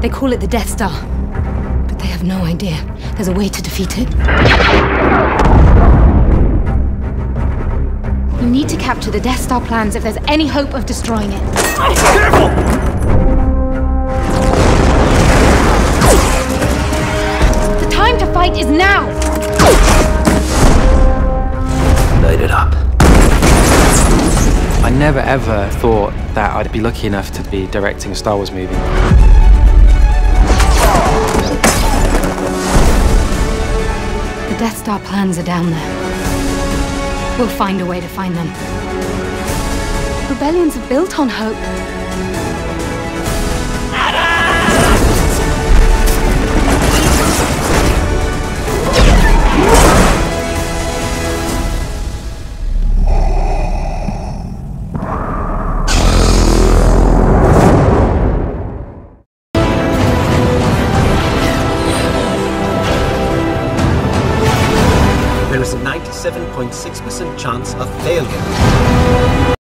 They call it the Death Star, but they have no idea there's a way to defeat it. You need to capture the Death Star plans if there's any hope of destroying it. Careful! The time to fight is now! Light it up. I never ever thought that I'd be lucky enough to be directing a Star Wars movie. The Death Star plans are down there. We'll find a way to find them. Rebellions are built on hope. There is a 97.6% chance of failure.